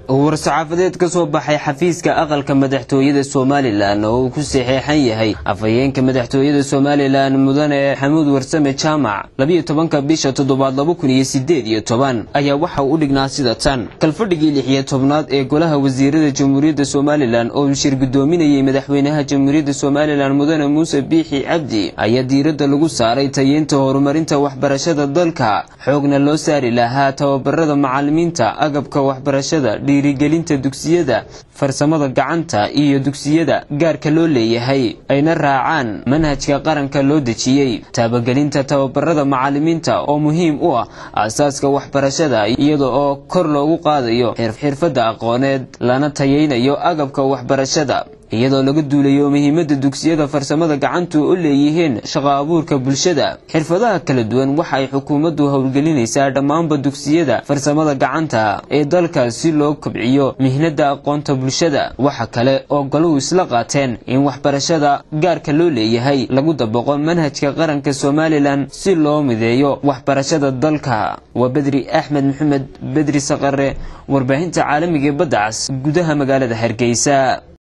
warsaxaafadeed ka soo baxay xafiiska aqalka madaxtooyada Soomaaliland oo uu ku saxeexan yahay afayeenka madaxtooyada Soomaaliland mudane Xamuud Warsame Jaamac 12 bisha 7 2018 ayaa waxa uu dhignaa sida tan kalfadhigii 16aad ee golaha wasiirada Jamhuuriyadda Soomaaliland oo shir gudoominayay madaxweynaha Jamhuuriyadda Soomaaliland mudane Muuse Biixi Cabdi ayaa diiradda lagu saaray tayeynta horumarinta waxbarashada dalka xoogna loo saari lahaa tababarada macallimiinta agabka waxbarashada dhiirigelinta dugsiyada farsamada gacanta iyo dugsiyada gaarka loo leeyahay ayna raacaan manhajka qaranka loo dejiyay tabagelinta tababarada macallimiinta oo muhiim u ah asaaska waxbarashada iyadoo oo kor loogu qaadayo xirfadda aqooneed lana tayeynayo agabka waxbarashada iyadoo laga duulayo muhiimadda dugsiyada farsamada gacanta oo leeyihiin shaqo abuurka bulshada xirfadaha kala duwan waxa ay xukuumaddu hawlgelinaysaa dhammaanba dugsiyada farsamada gacanta ee dalka si loo kobciyo mihnada aqoonta bulshada waxa kale oo goluhu isla qaateen in waxbarashada gaarka loo leeyahay lagu dabaqo manhajka qaranka Soomaaliland si loo mideeyo waxbarashada dalka waa Badri Axmed Maxamed Badri Saqare warbaahinta caalamiga badda cas gudaha magaalada Hargeysa.